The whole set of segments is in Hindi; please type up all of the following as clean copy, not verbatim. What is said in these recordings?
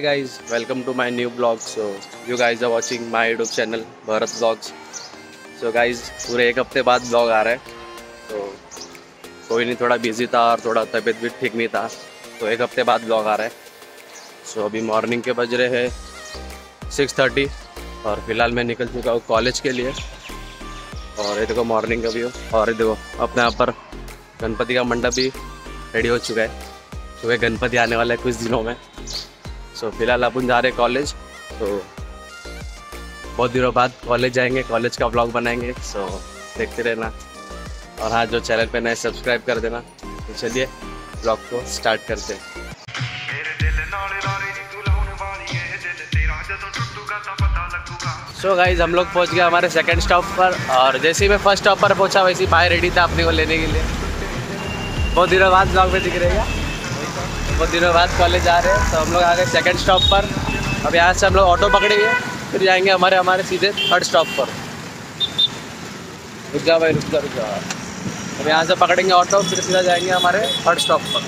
guys, welcome to my new vlog. So you guys are watching my YouTube channel Bharat Vlogs. So guys, पूरे एक हफ्ते बाद vlog आ रहा है, तो कोई नहीं, थोड़ा बिजी था और थोड़ा तबीयत भी ठीक नहीं था, तो एक हफ्ते बाद vlog आ रहा है. So अभी मॉर्निंग के बज रहे हैं 6:30 और फिलहाल मैं निकल चुका हूँ कॉलेज के लिए. और ये देखो मॉर्निंग का व्यू, और ये देखो अपने यहाँ पर गणपति का मंडप भी रेडी हो चुका है. सुबह गणपति आने वाला है कुछ दिनों में. सो फिलहाल अपन जा रहे हैं कॉलेज, तो बहुत दिनों बाद कॉलेज जाएंगे, कॉलेज का व्लॉग बनाएंगे. सो देखते रहना, और हाँ जो चैनल पे नए सब्सक्राइब कर देना. तो चलिए व्लॉग को स्टार्ट करते हैं. सो गाइज, हम लोग पहुँच गए हमारे सेकंड स्टॉप पर, और जैसे ही मैं फर्स्ट स्टॉप पर पहुँचा वैसे ही भाई रेडी था अपने को लेने के लिए. बहुत दिनों बाद व्लॉग में दिख रहेगा. बहुत दिनों बाद कॉलेज आ रहे हैं, तो हम लोग आ गए सेकंड स्टॉप पर. अब यहाँ से हम लोग ऑटो पकड़ेंगे, फिर जाएंगे हमारे सीधे थर्ड स्टॉप पर. रुक जा भाई, रुक जा. अब यहाँ से पकड़ेंगे ऑटो, फिर सीधा जाएंगे हमारे थर्ड स्टॉप पर.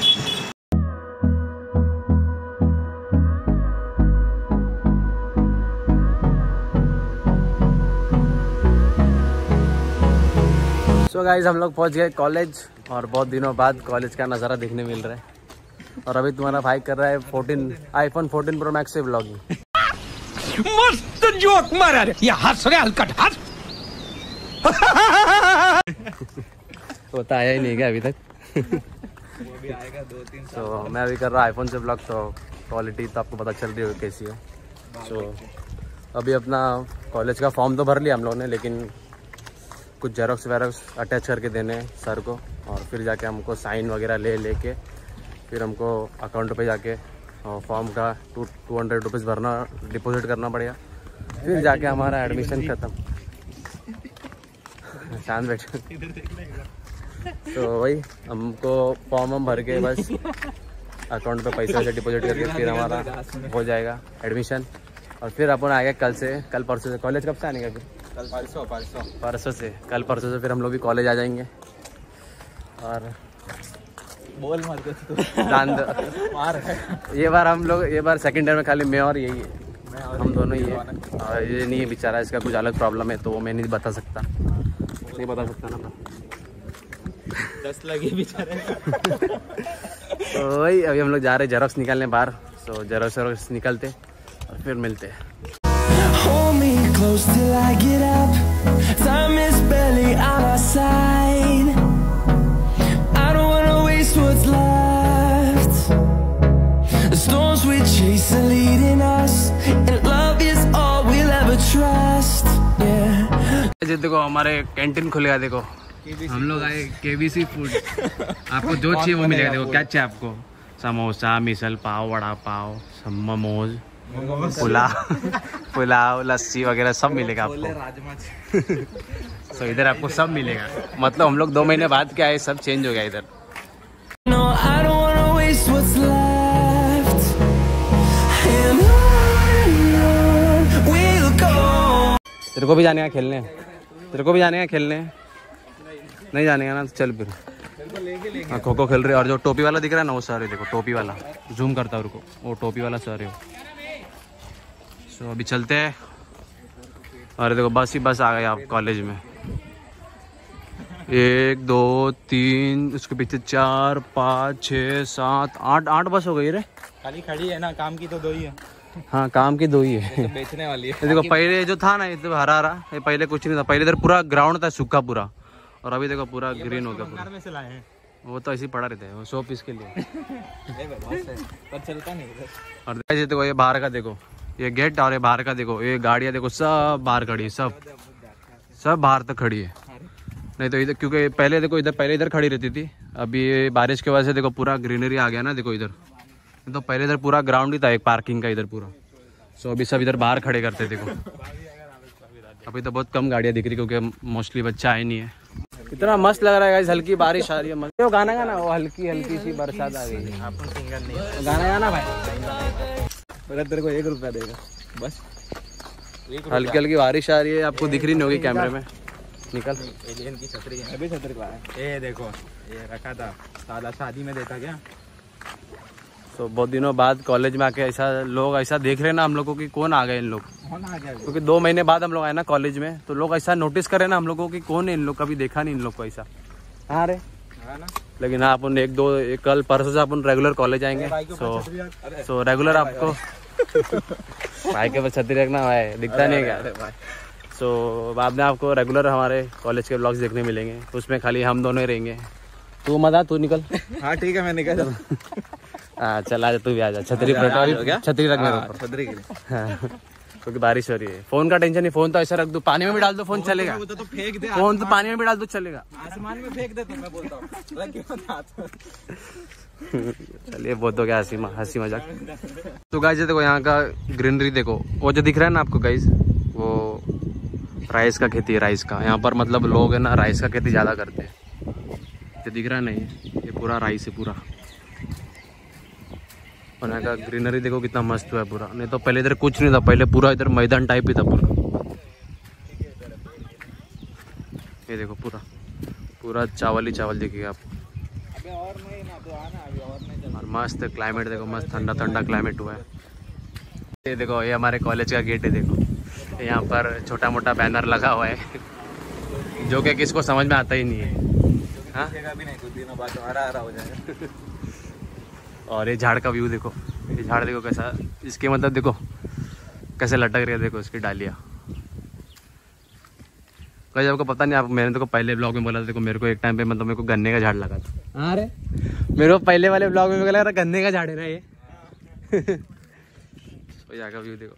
सो गाइस, हम लोग पहुँच गए कॉलेज, और बहुत दिनों बाद कॉलेज का नज़ारा देखने मिल रहा है. और अभी तुम्हारा भाई कर रहा है iPhone 14 Pro Max से व्लॉगिंग. मस्त जोक मारा रे, ये हंस रहे हलकट हंस. वो तो आया ही नहीं क्या अभी तक. वो भी आएगा 2-3 साल. तो मैं अभी कर रहा हूँ iPhone से व्लॉग, तो क्वालिटी तो आपको पता चल रही होगी कैसी है. सो अभी अपना कॉलेज का फॉर्म तो भर लिया हम लोगों ने, लेकिन कुछ जेरोक्स वेरोक्स अटैच करके देने हैं सर को, और फिर जाके हमको साइन वगैरह लेके फिर हमको अकाउंट पे जाके फॉर्म का 200 रुपीज़ भरना, डिपॉजिट करना पड़ेगा. फिर जाके हमारा एडमिशन ख़त्म. शांत बैठे. तो वही हमको फॉर्म हम भर के बस अकाउंट पे पैसे से डिपॉजिट करके फिर हमारा हो जाएगा एडमिशन. और फिर अपन आएगा कल परसों से. कॉलेज कब से आने का? फिर परसों से. कल परसों से फिर हम लोग भी कॉलेज आ जाएंगे. और बोल मत तो मार. ये बार सेकंड ईयर में खाली मैं और यही है, हम दोनों ही है. और ये नहीं है बेचारा, इसका कुछ अलग प्रॉब्लम है, तो वो मैं नहीं बता सकता ना. 10 लगे बेचारे. तो वही अभी हम लोग जा रहे हैं जेरोक्स निकालने बाहर. तो जेरोक्स निकलते और फिर मिलते हैं. Hold me close till I get up. Time is barely on our side. I don't wanna waste what's left. The storms we chase are leading us, and love is all we'll ever trust. Yeah. देखो हमारे कैंटीन खुलेगा. देखो हम लोग आए KBC फूड. आपको जो चाहिए वो मिलेगा. देखो क्या चाहिए आपको? समोसा, मिसल पाव, वड़ा पाव, मोमोज, पुलाव, लस्सी वगैरह सब मिलेगा आपको. तो इधर आपको सब मिलेगा. मतलब हम लोग 2 महीने बाद क्या है, सब चेंज हो गया इधर. No, I don't wanna waste what's left. And on we'll go. तेरे को भी जाने का खेलने? नहीं जाने का ना, तो चल फिर. हाँ, खो खो खेल रहे. और जो टोपी वाला दिख रहा है ना, वो सर है. देखो टोपी वाला, जूम करता है उनको, वो टोपी वाला सर है. तो अभी चलते हैं. और देखो बस आ गए आप कॉलेज में. 1 2 3, उसके पीछे 4 5 6 7 8 बस हो गई रे. खाली खड़ी है ना, काम की तो 2 ही है. हाँ, काम की 2 ही है. तो बेचने वाली है. देखो पहले जो था ना, ये तो हरा ये पहले कुछ नहीं था. पहले इधर पूरा ग्राउंड था सूखा पूरा, और अभी देखो पूरा ग्रीन हो गया पूरा. में से लाए हैं. वो तो ऐसे ही पड़ा रहता है, वो 100 पीस के लिए. पर चलता नहीं. और देखो ये बाहर का, देखो ये गेट, और ये बाहर का देखो, ये गाड़ियाँ देखो सब बाहर खड़ी है. सब बाहर तक खड़ी है. नहीं तो इधर, क्योंकि पहले देखो इधर खड़ी रहती थी. अभी ये बारिश की वजह से देखो पूरा ग्रीनरी आ गया ना. देखो इधर तो पहले इधर पूरा ग्राउंड ही था, एक पार्किंग का इधर पूरा. सो अभी सब इधर बाहर खड़े करते. देखो अभी तो बहुत कम गाड़ियाँ दिख रही, क्योंकि मोस्टली बच्चा आए नहीं है. इतना मस्त लग रहा है गाइस. हल्की बारिश आ रही है. वो गाना गाना, वो हल्की सी बरसात आ गई है. आपको सिंगर नहीं गाना गाना भाई. तेरे को 1 रुपया देगा बस. हल्की बारिश आ रही है, आपको दिख रही नहीं होगी कैमरे में. निकल. एलियन की छतरी है. अभी छतरी का है. ये देखो, ये रखा था, साला शादी में देता क्या. तो बहुत दिनों बाद कॉलेज में आके ऐसा लोग ऐसा देख रहे हैं ना हम लोगों की कौन आ गए इन लोग, क्योंकि 2 महीने बाद हम लोग आए ना कॉलेज में, तो लोग ऐसा नोटिस करे ना हम लोगों की कौन है इन लोग, कभी देखा नहीं इन लोग को ऐसा। हाँ रे लेकिन हाँ अपन कल परसों से अपन रेगुलर कॉलेज आएंगे। सो रेगुलर आपको भाई के पास छतरी रखना भाई, दिखता नहीं है क्या। सो बाद में आपको रेगुलर हमारे कॉलेज के ब्लॉग्स देखने मिलेंगे, उसमें खाली हम दोनों ही रहेंगे। तू मत आ, तू निकल। हाँ ठीक है मैं निकल। हाँ चल आ जा, तू भी आ जा। छतरी छतरी रख मेरे ऊपर, छतरी के लिए क्योंकि बारिश हो रही है। फोन का टेंशन नहीं, फोन तो ऐसा रख दो, पानी में भी डाल दो, फोन चलेगा। तो फेंक दे, फोन तो पानी में भी डाल दो चलेगा, आसमान में फेंक दे तो मैं बोलता हूँ। चलिए बहुत हो गया हंसी मजाक। तो गाइस देखो यहाँ का ग्रीनरी देखो, वो जो दिख रहा है ना आपको गाइस, वो राइस का खेती है, राइस का। यहाँ पर मतलब लोग है ना राइस का खेती ज़्यादा करते हैं। ये दिख रहा है नहीं, ये पूरा राइस है पूरा। और यहाँ का ग्रीनरी देखो कितना मस्त हुआ है पूरा। नहीं तो पहले इधर कुछ नहीं था, पहले पूरा इधर मैदान टाइप ही था पूरा। ये देखो पूरा पूरा चावल ही चावल दिखेगा आपको। और मस्त क्लाइमेट देखो, मस्त ठंडा ठंडा क्लाइमेट हुआ है। ये देखो ये हमारे कॉलेज का गेट है। देखो यहाँ पर छोटा मोटा बैनर लगा हुआ है जो कि किसको समझ में आता ही नहीं है। हाँ भी नहीं, कुछ दिनों बाद हरा हो जाएगा। और ये झाड़ का व्यू देखो, ये झाड़ देखो कैसा, इसके मतलब देखो कैसे लटक रही है, देखो इसकी डालियाँ। कहीं आपको पता नहीं, आप मैंने तो पहले ब्लॉग में बोला था, देखो मेरे को एक टाइम पे मतलब मेरे को गन्ने का झाड़ लगा था। हाँ रे मेरे को पहले वाले ब्लॉग में लगा था गन्ने का झाड़ है ना ये। तो यहाँ का व्यू देखो।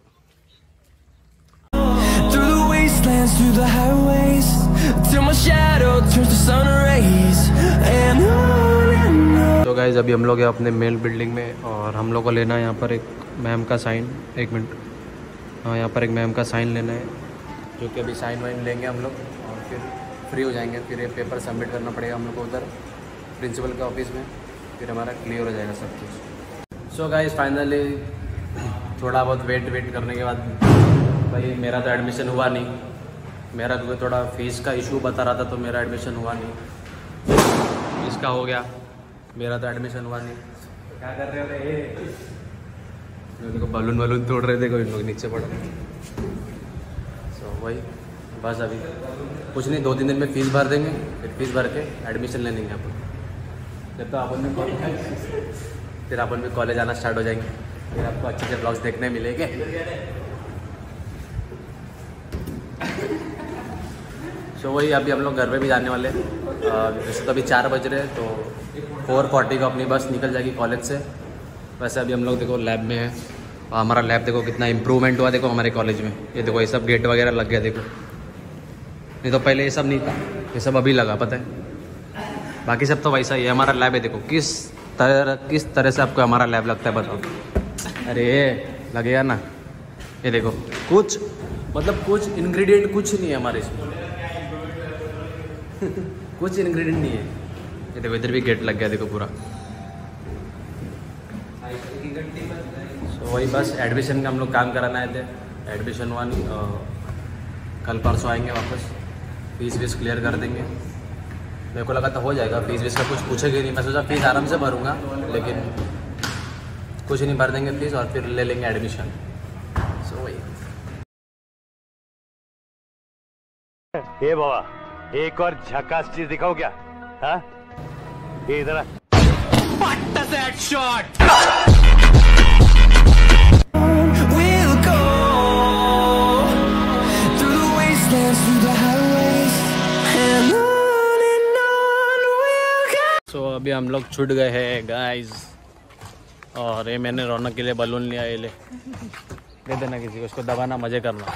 Through the wastelands, through the highways, till my shadow turns to sun rays, and on. तो गाइज अभी हम लोग हैं अपने मेल बिल्डिंग में, और हम लोग को लेना है यहाँ पर एक मैम का साइन। 1 मिनट, हाँ यहाँ पर एक मैम का साइन लेना है, जो कि अभी साइन वाइन लेंगे हम लोग और फिर फ्री हो जाएंगे। फिर ये पेपर सबमिट करना पड़ेगा हम लोग को उधर प्रिंसिपल के ऑफिस में, फिर हमारा क्लियर हो जाएगा सब कुछ। सो गाइज फाइनली थोड़ा बहुत वेट करने के बाद भाई मेरा तो एडमिशन हुआ नहीं। मेरा क्योंकि थोड़ा फीस का इशू बता रहा था, तो मेरा एडमिशन हुआ नहीं। इसका हो गया, मेरा तो एडमिशन हुआ नहीं। क्या कर रहे हो रे? देखो बलून तोड़ रहे थे, कोई लोग नीचे पड़ रहे। सो वही बस अभी कुछ नहीं, 2-3 दिन में फीस भर देंगे, फिर फीस भर के एडमिशन ले लेंगे अपन। जब तो अपन भी कॉलेज आना स्टार्ट हो जाएंगे, फिर आपको अच्छे से ब्लॉग्स देखने मिलेंगे। सो वही अभी हम लोग घर पे भी जाने वाले हैं। वैसे तो अभी 4 बज रहे हैं, तो 4:40 को अपनी बस निकल जाएगी कॉलेज से। वैसे अभी हम लोग देखो लैब में है, और हमारा लैब देखो कितना इम्प्रूवमेंट हुआ देखो हमारे कॉलेज में। ये देखो ये सब गेट वगैरह लग गया देखो, नहीं तो पहले ये सब नहीं था, ये सब अभी लगा पता है। बाकी सब तो वैसा ही है। हमारा लैब है देखो, किस तरह से आपको हमारा लैब लगता है बताओ। अरे लगेगा ना, ये देखो कुछ मतलब कुछ इंग्रेडिएंट कुछ नहीं है हमारे इसमें। कुछ इंग्रेडिएंट नहीं है। ये देखो इधर भी गेट लग गया देखो पूरा। सो वही बस एडमिशन का हम लोग काम कराना आए थे, एडमिशन हुआ नहीं। कल परसों आएंगे वापस, फीस वीस क्लियर कर देंगे। मेरे को लगा था हो जाएगा, फीस वीस का कुछ पूछेंगे नहीं। मैं सोचा फीस आराम से भरूंगा, लेकिन कुछ नहीं, भर देंगे फीस और फिर ले लेंगे एडमिशन। सो वही। ये बाबा एक और झकास चीज दिखाओ क्या? हाँ ये इधर We'll go through the wastelands, through the highways, and on we'll go. सो अभी हम लोग छूट गए हैं गाइस, और ये मैंने रौनक के लिए बलून लिया। ये ले दे देना किसी को, उसको दबाना, मजे करना।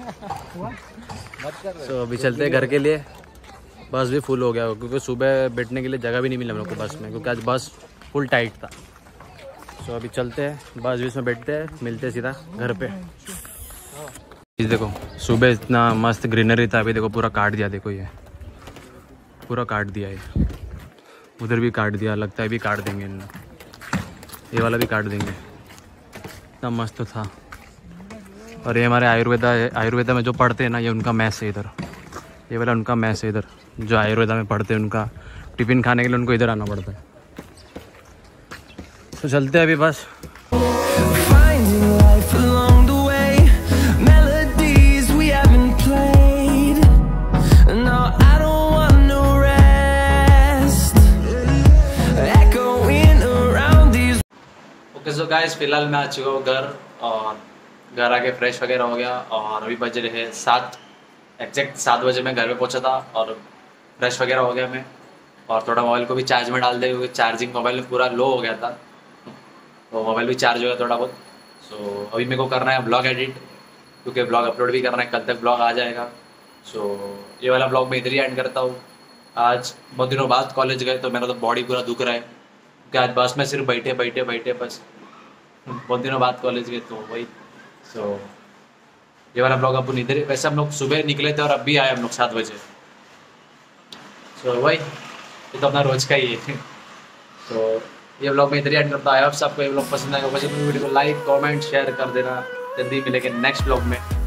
सो अभी चलते हैं घर के लिए। बस भी फुल हो गया, क्योंकि सुबह बैठने के लिए जगह भी नहीं मिला हम लोग को बस में, क्योंकि आज बस फुल टाइट था। सो अभी चलते हैं, बस में बैठते हैं, मिलते हैं सीधा घर पे। देखो सुबह इतना मस्त ग्रीनरी था, अभी देखो पूरा काट दिया। देखो ये पूरा काट दिया है, उधर भी काट दिया, लगता है भी काट देंगे इन लोग। ये वाला भी काट देंगे, इतना मस्त था। और ये हमारे आयुर्वेदा में जो पढ़ते हैं ना, ये उनका मैस है इधर। ये वाला उनका मैस है इधर, जो आयुर्वेदा में पढ़ते हैं उनका टिफ़िन खाने के लिए उनको इधर आना पड़ता है। तो चलते हैं अभी बस। Finding life along the way, melodies we haven't played. No, I don't want no rest. Echoing around these. Okay so guys, फिलहाल मैं आ चुका हूँ घर, और घर आके फ्रेश वगैरह हो गया, और अभी बज रहे हैं 7, एग्जैक्ट 7 बजे मैं घर पे पहुँचा था, और फ्रेश वगैरह हो गया मैं, और थोड़ा मोबाइल को भी चार्ज में डाल दे, क्योंकि चार्जिंग मोबाइल में पूरा लो हो गया था, तो मोबाइल भी चार्ज हो गया थोड़ा बहुत। सो अभी मेरे को करना है ब्लॉग एडिट, क्योंकि ब्लॉग अपलोड भी करना है, कल तक ब्लॉग आ जाएगा। सो ये वाला ब्लॉग मैं इधर ही एंड करता हूँ। आज बहुत दिनों बाद कॉलेज गए तो मेरा तो बॉडी पूरा दुख रहा है, क्योंकि आज बस में सिर्फ बैठे बस, बहुत दिनों बाद कॉलेज गए तो वही। सो ये वाला ब्लॉग अपन इधर, वैसे हम लोग सुबह निकले थे और अब भी आए हम लोग 7 बजे। सो वही, ये तो अपना रोज का ही है। तो ये ब्लॉग में इधर ही एंड करता हूँ। आई होप आपको ये ब्लॉग पसंद आएगा, वीडियो को लाइक कमेंट शेयर कर देना। जल्दी मिलेंगे नेक्स्ट ब्लॉग में।